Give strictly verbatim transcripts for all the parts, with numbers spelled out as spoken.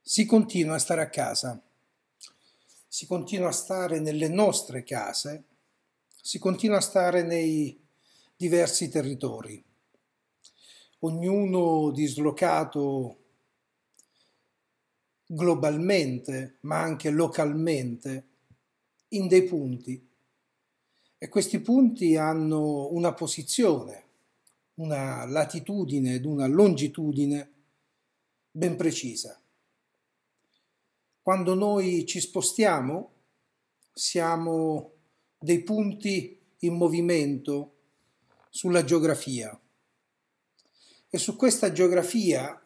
Si continua a stare a casa, si continua a stare nelle nostre case, si continua a stare nei diversi territori, ognuno dislocato globalmente, ma anche localmente, in dei punti. E questi punti hanno una posizione, una latitudine ed una longitudine ben precisa. Quando noi ci spostiamo, siamo dei punti in movimento sulla geografia. E su questa geografia,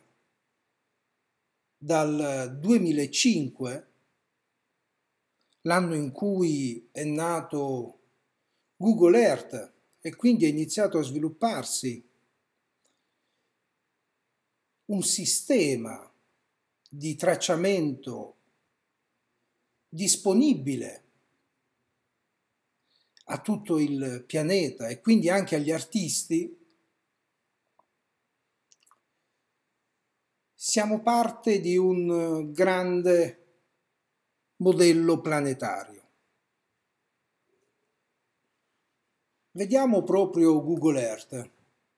dal duemilacinque, l'anno in cui è nato Google Earth e quindi è iniziato a svilupparsi un sistema di tracciamento disponibile a tutto il pianeta e quindi anche agli artisti, siamo parte di un grande modello planetario. Vediamo proprio Google Earth,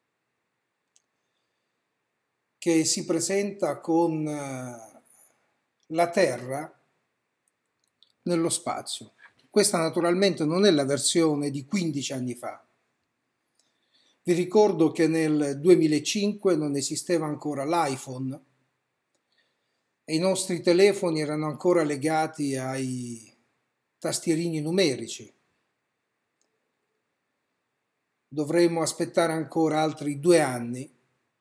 che si presenta con la Terra nello spazio. Questa naturalmente non è la versione di quindici anni fa. Vi ricordo che nel duemilacinque non esisteva ancora l'iPhone e i nostri telefoni erano ancora legati ai tastierini numerici. Dovremmo aspettare ancora altri due anni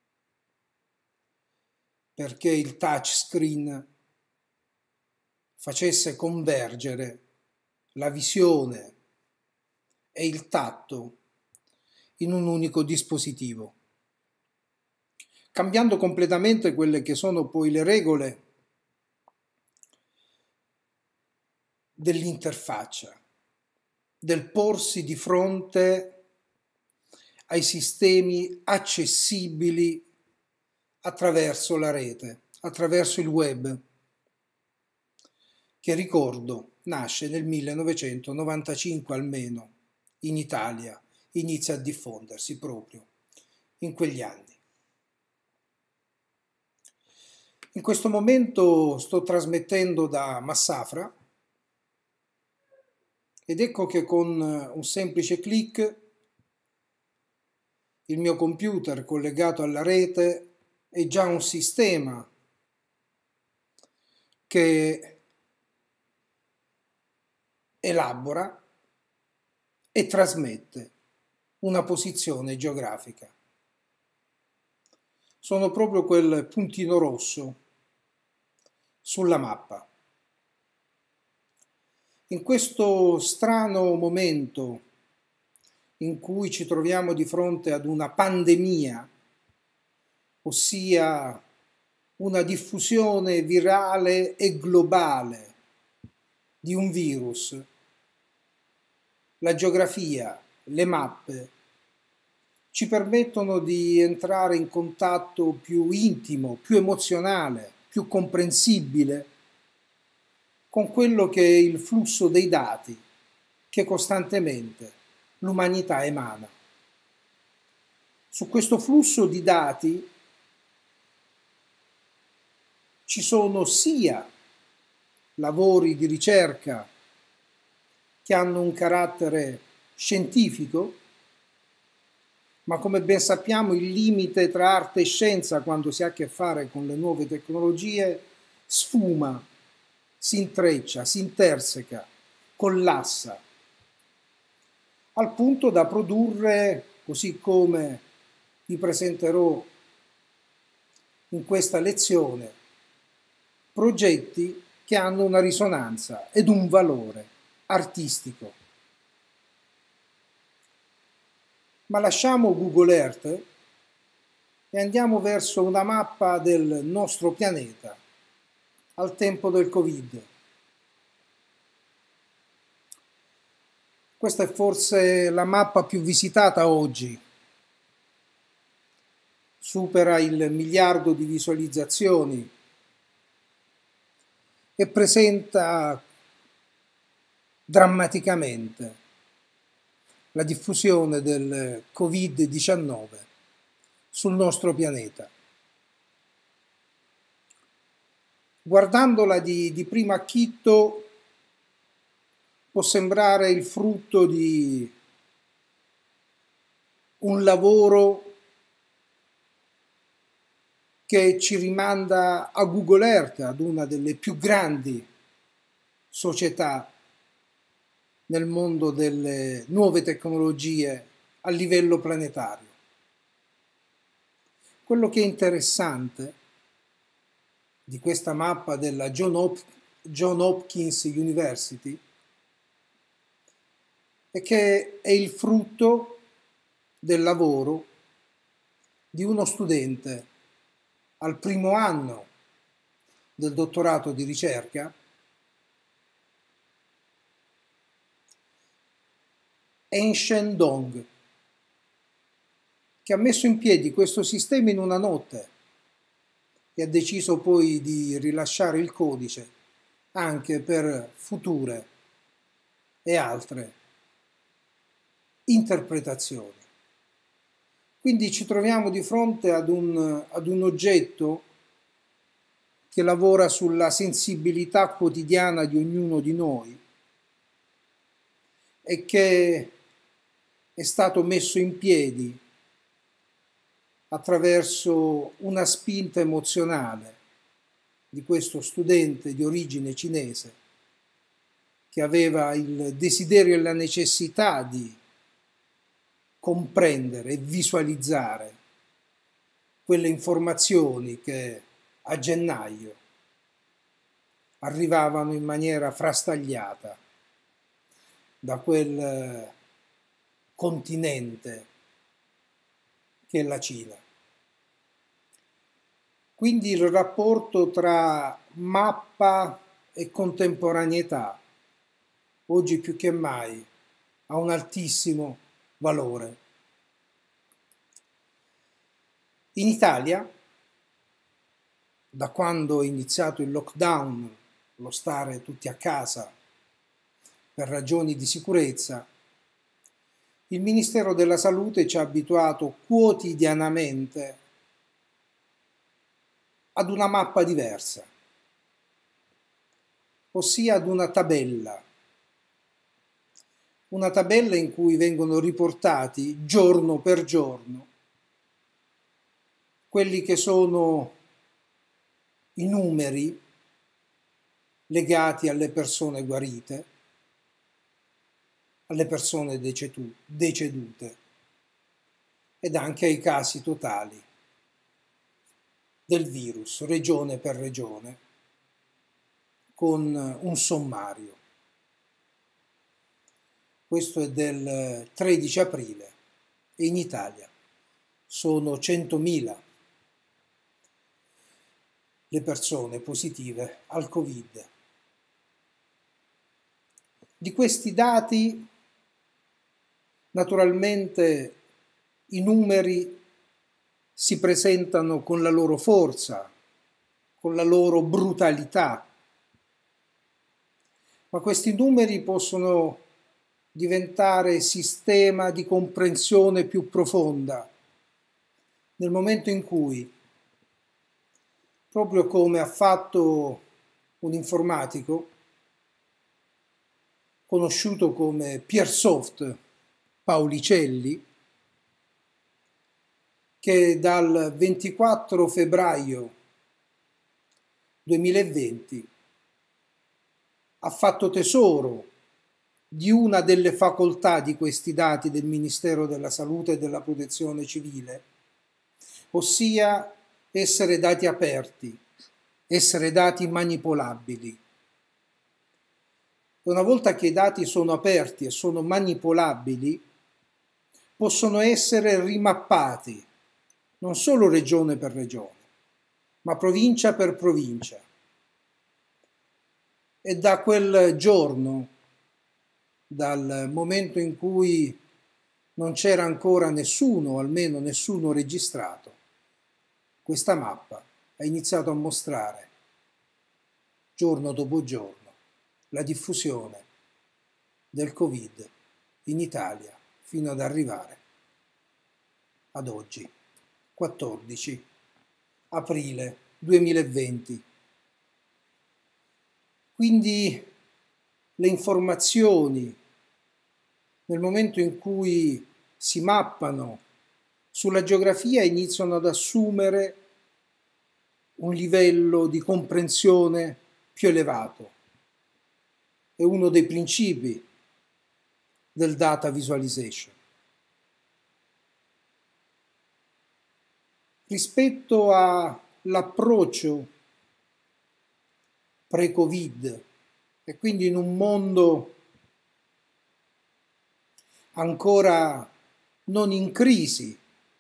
perché il touchscreen facesse convergere la visione e il tatto in un unico dispositivo, cambiando completamente quelle che sono poi le regole dell'interfaccia, del porsi di fronte ai sistemi accessibili attraverso la rete, attraverso il web, che ricordo nasce nel millenovecentonovantacinque almeno, in Italia, inizia a diffondersi proprio in quegli anni. In questo momento sto trasmettendo da Massafra ed ecco che con un semplice clic il mio computer collegato alla rete è già un sistema che elabora e trasmette una posizione geografica. Sono proprio quel puntino rosso sulla mappa. In questo strano momento in cui ci troviamo di fronte ad una pandemia, ossia una diffusione virale e globale di un virus, la geografia, le mappe ci permettono di entrare in contatto più intimo, più emozionale, più comprensibile con quello che è il flusso dei dati che costantemente l'umanità emana. Su questo flusso di dati ci sono sia lavori di ricerca che hanno un carattere scientifico, ma come ben sappiamo il limite tra arte e scienza quando si ha a che fare con le nuove tecnologie sfuma, si intreccia, si interseca, collassa, al punto da produrre, così come vi presenterò in questa lezione, progetti che hanno una risonanza ed un valore artistico. Ma lasciamo Google Earth e andiamo verso una mappa del nostro pianeta al tempo del Covid. Questa è forse la mappa più visitata oggi. Supera il miliardo di visualizzazioni e presenta drammaticamente la diffusione del Covid diciannove sul nostro pianeta. Guardandola di, di primo acchito può sembrare il frutto di un lavoro che ci rimanda a Google Earth, ad una delle più grandi società nel mondo delle nuove tecnologie a livello planetario. Quello che è interessante di questa mappa della John, Hop- John Hopkins University è che è il frutto del lavoro di uno studente al primo anno del dottorato di ricerca, Enshen Dong, che ha messo in piedi questo sistema in una notte e ha deciso poi di rilasciare il codice anche per future e altre interpretazioni. Quindi ci troviamo di fronte ad un, ad un oggetto che lavora sulla sensibilità quotidiana di ognuno di noi e che è stato messo in piedi attraverso una spinta emozionale di questo studente di origine cinese che aveva il desiderio e la necessità di comprendere e visualizzare quelle informazioni che a gennaio arrivavano in maniera frastagliata da quel continente che è la Cina. Quindi il rapporto tra mappa e contemporaneità oggi più che mai ha un altissimo valore. In Italia, da quando è iniziato il lockdown, lo stare tutti a casa per ragioni di sicurezza, il Ministero della Salute ci ha abituato quotidianamente ad una mappa diversa, ossia ad una tabella, una tabella in cui vengono riportati giorno per giorno quelli che sono i numeri legati alle persone guarite, alle persone decedute ed anche ai casi totali del virus, regione per regione, con un sommario. Questo è del tredici aprile e in Italia sono centomila le persone positive al Covid. Di questi dati, naturalmente, i numeri si presentano con la loro forza, con la loro brutalità, ma questi numeri possono diventare sistema di comprensione più profonda nel momento in cui, proprio come ha fatto un informatico conosciuto come Piersoft Paulicelli, che dal ventiquattro febbraio duemilaventi ha fatto tesoro di una delle facoltà di questi dati del Ministero della Salute e della Protezione Civile, ossia essere dati aperti, essere dati manipolabili. Una volta che i dati sono aperti e sono manipolabili, possono essere rimappati non solo regione per regione, ma provincia per provincia. E da quel giorno, dal momento in cui non c'era ancora nessuno, o almeno nessuno registrato, questa mappa ha iniziato a mostrare giorno dopo giorno, la diffusione del Covid in Italia fino ad arrivare ad oggi, quattordici aprile duemilaventi. Quindi le informazioni, nel momento in cui si mappano sulla geografia, iniziano ad assumere un livello di comprensione più elevato. È uno dei principi del data visualization. Rispetto all'approccio pre-Covid, e quindi in un mondo ancora non in crisi,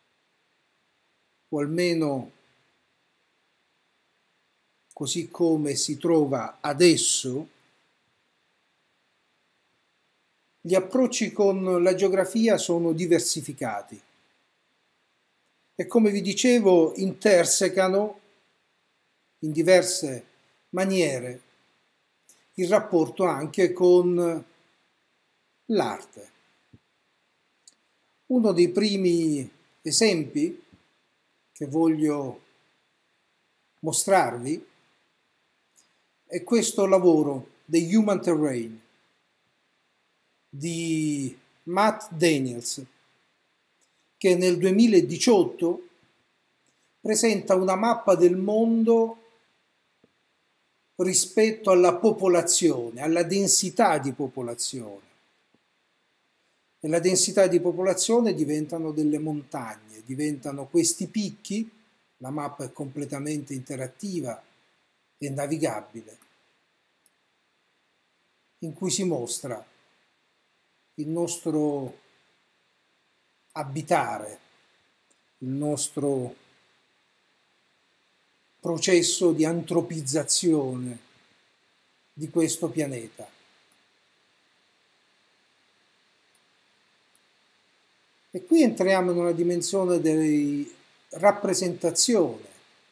o almeno così come si trova adesso, gli approcci con la geografia sono diversificati e, come vi dicevo, intersecano in diverse maniere il rapporto anche con l'arte. Uno dei primi esempi che voglio mostrarvi è questo lavoro, The Human Terrain, di Matt Daniels, che nel duemiladiciotto presenta una mappa del mondo rispetto alla popolazione, alla densità di popolazione. E la densità di popolazione diventano delle montagne, diventano questi picchi. La mappa è completamente interattiva e navigabile, in cui si mostra il nostro abitare, il nostro processo di antropizzazione di questo pianeta. E qui entriamo in una dimensione di rappresentazione,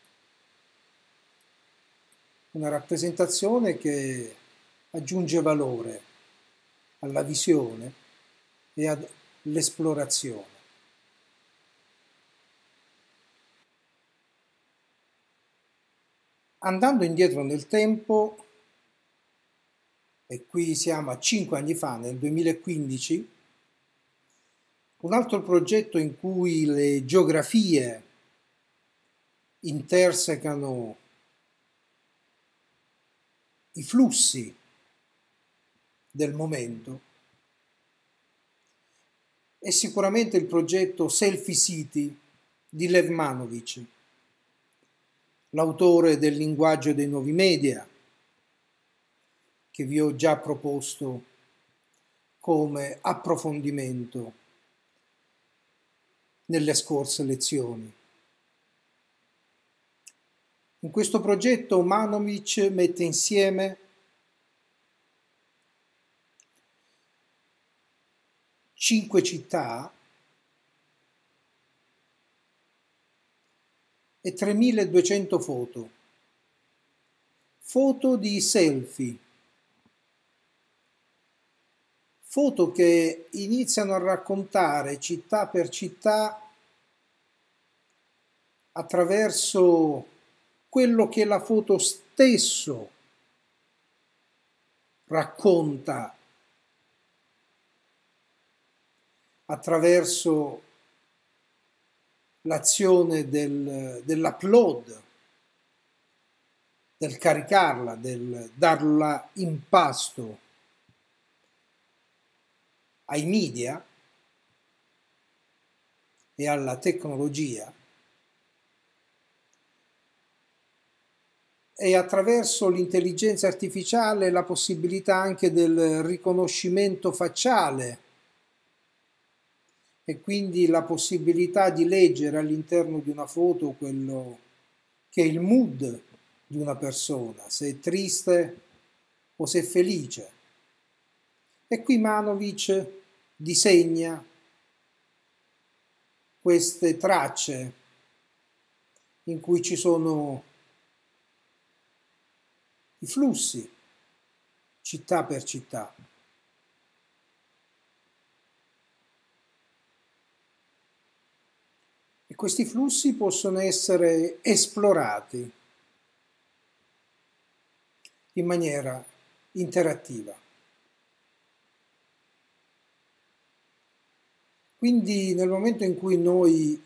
una rappresentazione che aggiunge valore alla visione e all'esplorazione. Andando indietro nel tempo, e qui siamo a cinque anni fa, nel duemilaquindici, un altro progetto in cui le geografie intersecano i flussi del momento è sicuramente il progetto Selfie City di Lev Manovich, l'autore del linguaggio dei nuovi media, che vi ho già proposto come approfondimento nelle scorse lezioni. In questo progetto Manovich mette insieme cinque città e tremiladuecento foto, foto di selfie, foto che iniziano a raccontare città per città attraverso quello che la foto stesso racconta, attraverso l'azione del, dell'upload, del caricarla, del darla in pasto ai media e alla tecnologia, e attraverso l'intelligenza artificiale la possibilità anche del riconoscimento facciale e quindi la possibilità di leggere all'interno di una foto quello che è il mood di una persona, se è triste o se è felice. E qui Manovich disegna queste tracce in cui ci sono i i flussi, città per città. E questi flussi possono essere esplorati in maniera interattiva. Quindi nel momento in cui noi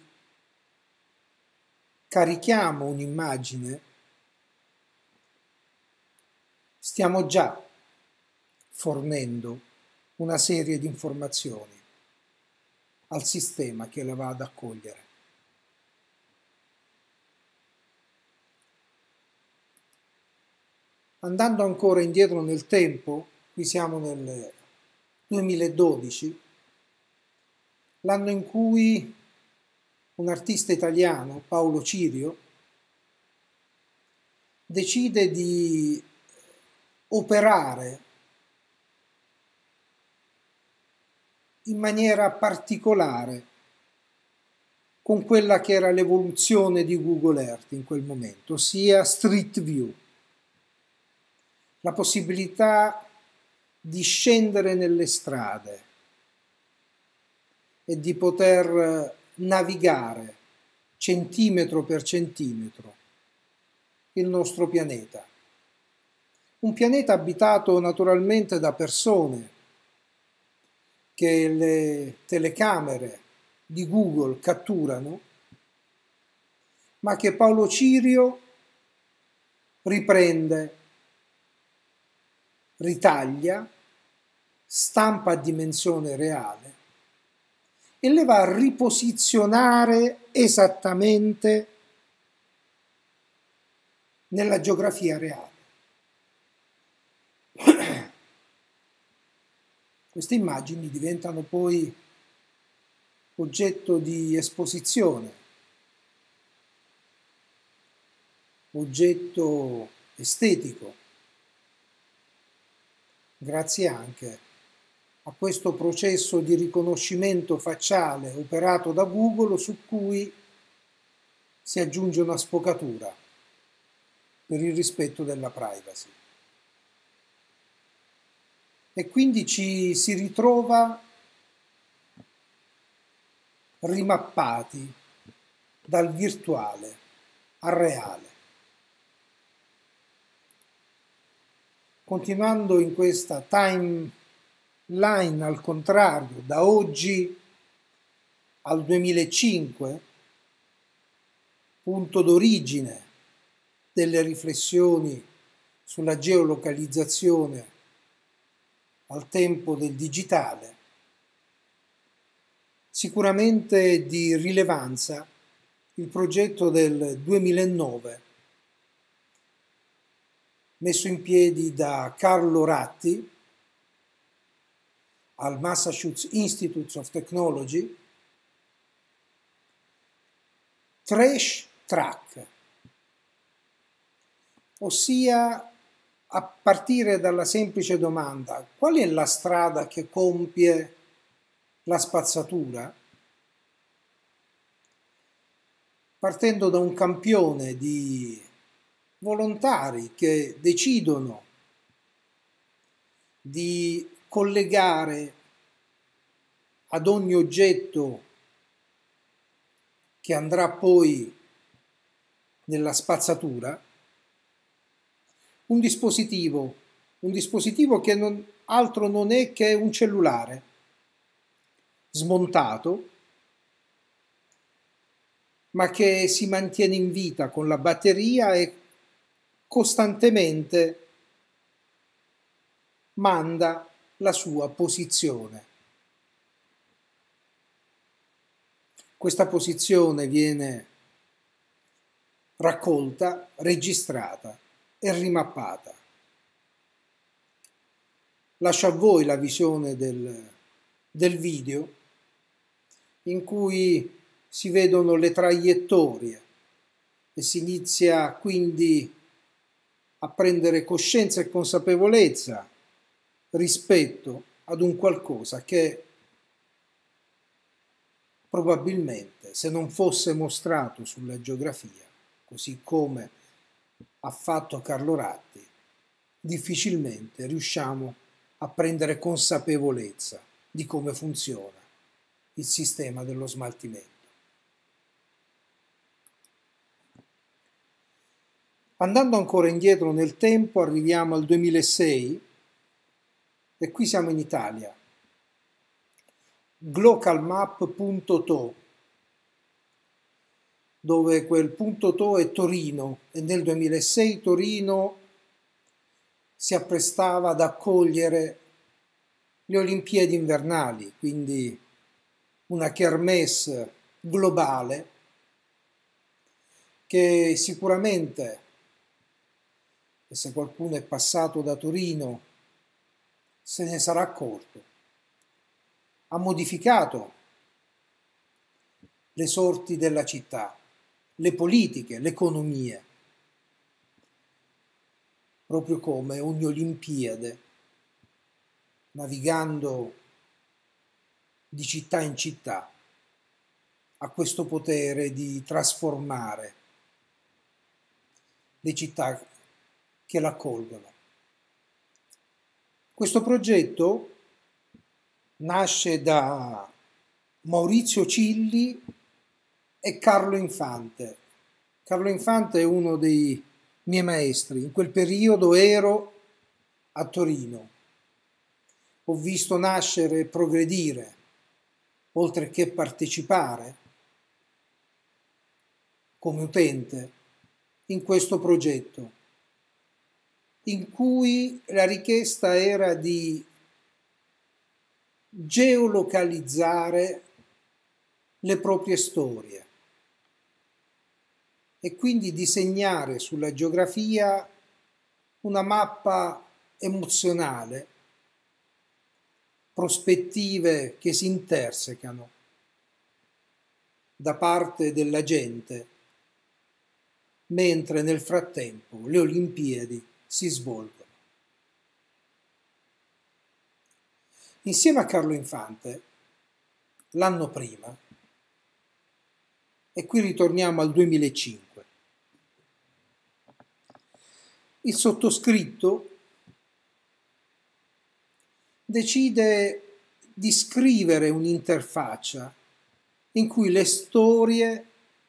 carichiamo un'immagine, stiamo già fornendo una serie di informazioni al sistema che la va ad accogliere. Andando ancora indietro nel tempo, qui siamo nel duemiladodici, l'anno in cui un artista italiano, Paolo Cirio, decide di operare in maniera particolare con quella che era l'evoluzione di Google Earth in quel momento, ossia Street View. La possibilità di scendere nelle strade e di poter navigare centimetro per centimetro il nostro pianeta. Un pianeta abitato naturalmente da persone che le telecamere di Google catturano, ma che Paolo Cirio riprende, ritaglia, stampa a dimensione reale e le va a riposizionare esattamente nella geografia reale. Queste immagini diventano poi oggetto di esposizione, oggetto estetico, grazie anche a questo processo di riconoscimento facciale operato da Google, su cui si aggiunge una sfocatura per il rispetto della privacy. E quindi ci si ritrova rimappati dal virtuale al reale. Continuando in questa timeline al contrario, da oggi al duemilacinque, punto d'origine delle riflessioni sulla geolocalizzazione al tempo del digitale, sicuramente di rilevanza il progetto del duemilanove messo in piedi da Carlo Ratti al Massachusetts Institute of Technology, Trash Track, ossia a partire dalla semplice domanda: qual è la strada che compie la spazzatura? Partendo da un campione di volontari che decidono di collegare ad ogni oggetto che andrà poi nella spazzatura un dispositivo, un dispositivo che non, altro non è che un cellulare smontato, ma che si mantiene in vita con la batteria e costantemente manda la sua posizione. Questa posizione viene raccolta, registrata e rimappata. Lascio a voi la visione del, del video in cui si vedono le traiettorie e si inizia quindi a prendere coscienza e consapevolezza rispetto ad un qualcosa che probabilmente, se non fosse mostrato sulla geografia, così come ha fatto Carlo Ratti, difficilmente riusciamo a prendere consapevolezza di come funziona il sistema dello smaltimento. Andando ancora indietro nel tempo, arriviamo al duemilasei e qui siamo in Italia. Glocalmap punto to, dove quel punto to è Torino, e nel duemilasei Torino si apprestava ad accogliere le Olimpiadi invernali, quindi una kermesse globale che sicuramente, e se qualcuno è passato da Torino se ne sarà accorto, ha modificato le sorti della città, le politiche, l'economia, proprio come ogni Olimpiade, navigando di città in città, ha questo potere di trasformare le città che l'accolgono. Questo progetto nasce da Maurizio Cilli e Carlo Infante. Carlo Infante è uno dei miei maestri. In quel periodo ero a Torino. Ho visto nascere e progredire, oltre che partecipare come utente, in questo progetto, in cui la richiesta era di geolocalizzare le proprie storie e quindi disegnare sulla geografia una mappa emozionale, prospettive che si intersecano da parte della gente, mentre nel frattempo le Olimpiadi si svolgono. Insieme a Carlo Infante, l'anno prima, e qui ritorniamo al duemilacinque, il sottoscritto decide di scrivere un'interfaccia in cui le storie,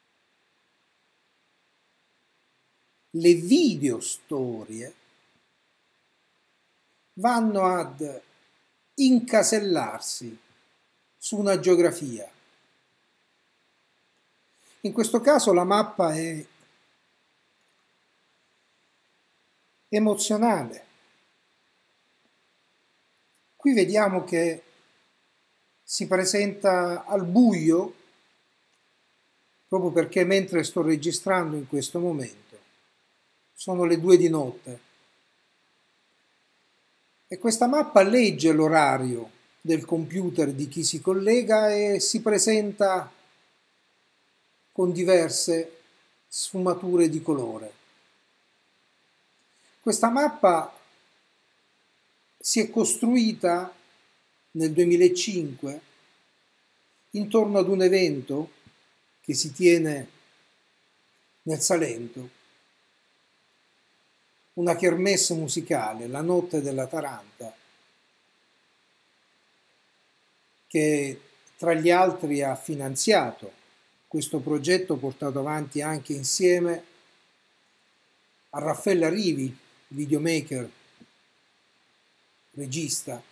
le video storie, vanno ad incasellarsi su una geografia. In questo caso la mappa è emozionale. Qui vediamo che si presenta al buio, proprio perché mentre sto registrando in questo momento sono le due di notte. E questa mappa legge l'orario del computer di chi si collega e si presenta con diverse sfumature di colore. Questa mappa si è costruita nel duemilacinque intorno ad un evento che si tiene nel Salento, una kermesse musicale, la Notte della Taranta, che tra gli altri ha finanziato questo progetto portato avanti anche insieme a Raffaella Rivi, videomaker, regista.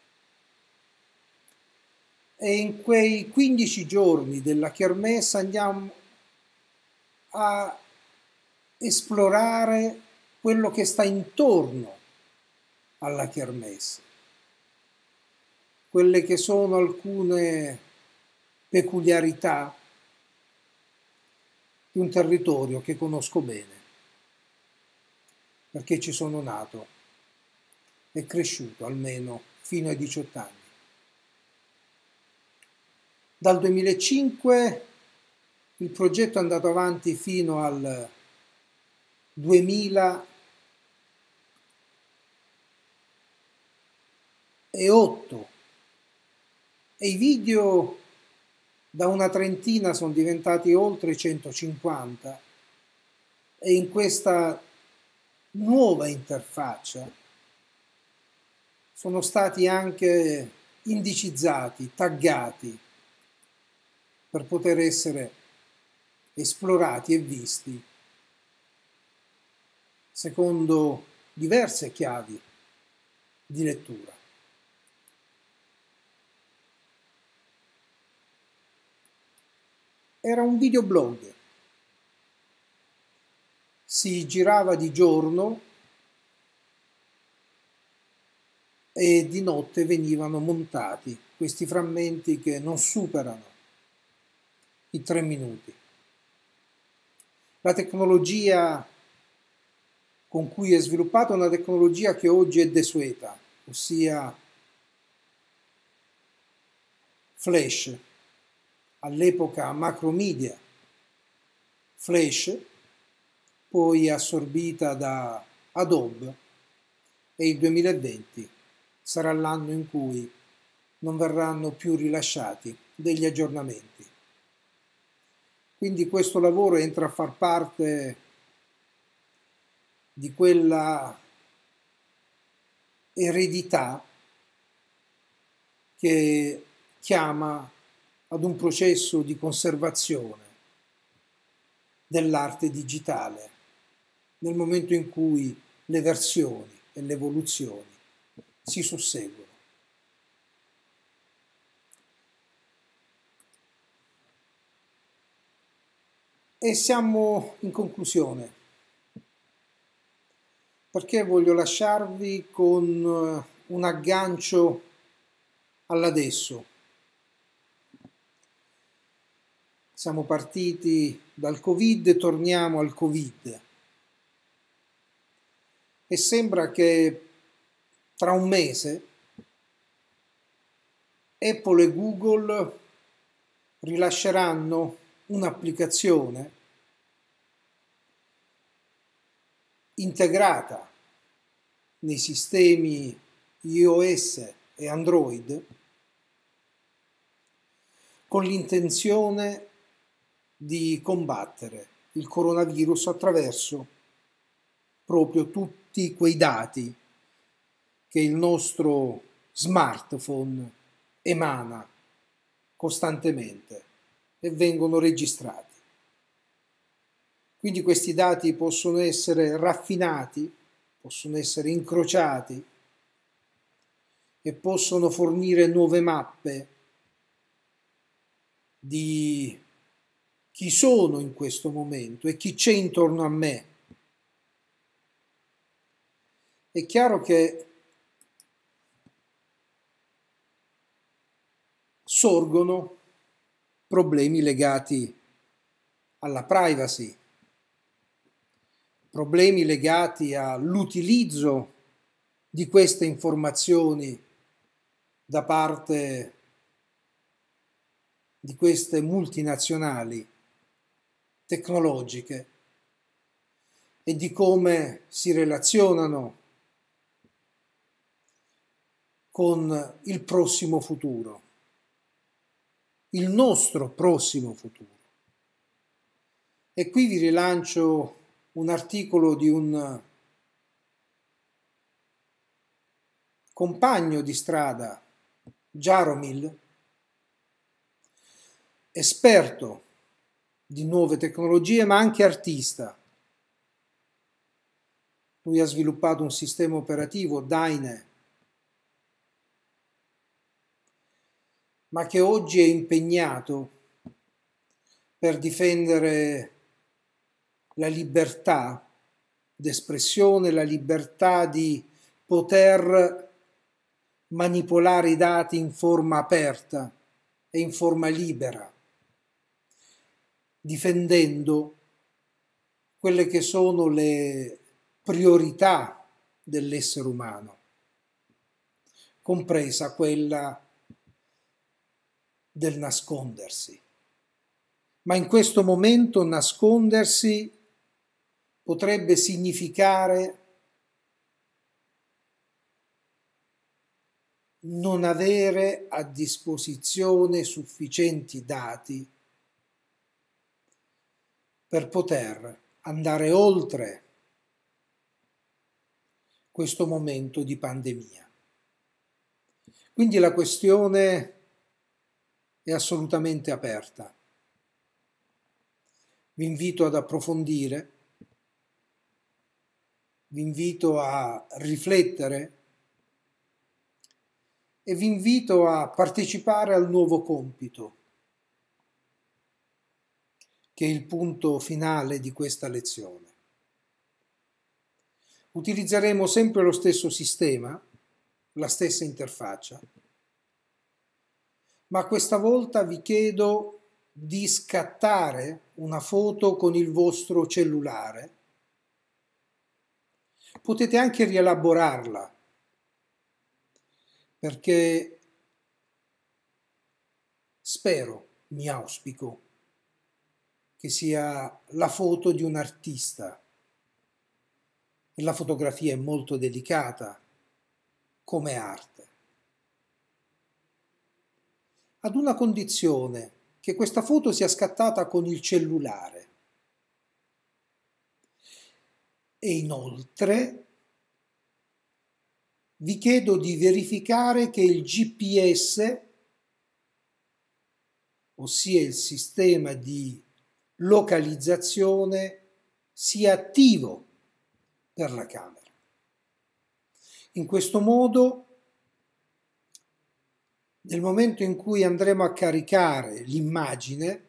E in quei quindici giorni della kermesse andiamo a esplorare quello che sta intorno alla kermesse, quelle che sono alcune peculiarità di un territorio che conosco bene, perché ci sono nato e cresciuto almeno fino ai diciotto anni. Dal duemilacinque il progetto è andato avanti fino al duemilaotto e i video da una trentina sono diventati oltre centocinquanta e in questa nuova interfaccia sono stati anche indicizzati, taggati, per poter essere esplorati e visti secondo diverse chiavi di lettura. Era un videoblog, si girava di giorno e di notte venivano montati questi frammenti che non superano i tre minuti. La tecnologia con cui è sviluppata è una tecnologia che oggi è desueta, ossia Flash, all'epoca Macromedia, Flash, poi assorbita da Adobe, e il duemilaventi sarà l'anno in cui non verranno più rilasciati degli aggiornamenti. Quindi questo lavoro entra a far parte di quella eredità che chiama ad un processo di conservazione dell'arte digitale, nel momento in cui le versioni e le evoluzioni si susseguono. E siamo in conclusione, perché voglio lasciarvi con un aggancio all'adesso. Siamo partiti dal Covid, torniamo al Covid. E sembra che tra un mese Apple e Google rilasceranno un'applicazione integrata nei sistemi iOS e Android con l'intenzione di combattere il coronavirus attraverso proprio tutti quei dati che il nostro smartphone emana costantemente e vengono registrati. Quindi questi dati possono essere raffinati, possono essere incrociati e possono fornire nuove mappe di chi sono in questo momento e chi c'è intorno a me. È chiaro che sorgono problemi legati alla privacy, problemi legati all'utilizzo di queste informazioni da parte di queste multinazionali tecnologiche e di come si relazionano con il prossimo futuro, il nostro prossimo futuro. E qui vi rilancio un articolo di un compagno di strada, Jaromil, esperto di nuove tecnologie ma anche artista. Lui ha sviluppato un sistema operativo, Dyne, ma che oggi è impegnato per difendere la libertà d'espressione, la libertà di poter manipolare i dati in forma aperta e in forma libera, difendendo quelle che sono le priorità dell'essere umano, compresa quella del nascondersi. Ma in questo momento nascondersi potrebbe significare non avere a disposizione sufficienti dati per poter andare oltre questo momento di pandemia. Quindi la questione è assolutamente aperta. Vi invito ad approfondire, vi invito a riflettere e vi invito a partecipare al nuovo compito, che è il punto finale di questa lezione. Utilizzeremo sempre lo stesso sistema, la stessa interfaccia, ma questa volta vi chiedo di scattare una foto con il vostro cellulare. Potete anche rielaborarla, perché spero, mi auspico, che sia la foto di un artista. E la fotografia è molto delicata come arte. Ad una condizione, che questa foto sia scattata con il cellulare. E inoltre vi chiedo di verificare che il G P S, ossia il sistema di localizzazione, sia attivo per la camera. In questo modo, nel momento in cui andremo a caricare l'immagine,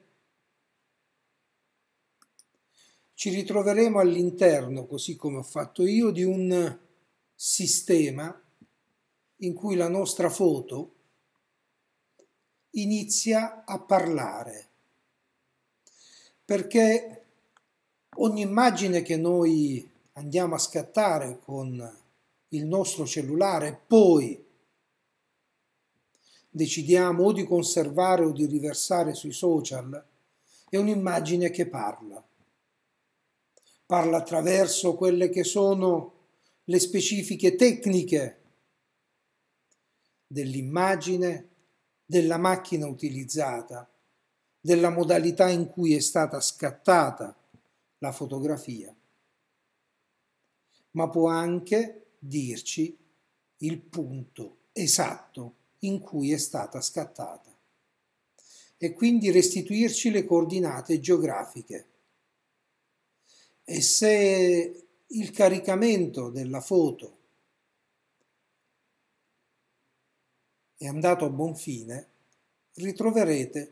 ci ritroveremo all'interno, così come ho fatto io, di un sistema in cui la nostra foto inizia a parlare, perché ogni immagine che noi andiamo a scattare con il nostro cellulare, poi decidiamo o di conservare o di riversare sui social, è un'immagine che parla. Parla attraverso quelle che sono le specifiche tecniche dell'immagine, della macchina utilizzata, della modalità in cui è stata scattata la fotografia, ma può anche dirci il punto esatto in cui è stata scattata e quindi restituirci le coordinate geografiche. E se il caricamento della foto è andato a buon fine, ritroverete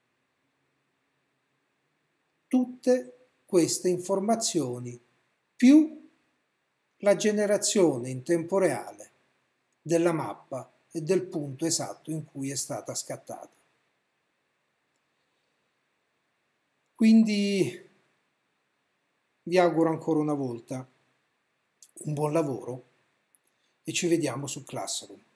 tutte queste informazioni più la generazione in tempo reale della mappa e del punto esatto in cui è stata scattata. Quindi vi auguro ancora una volta un buon lavoro e ci vediamo su Classroom.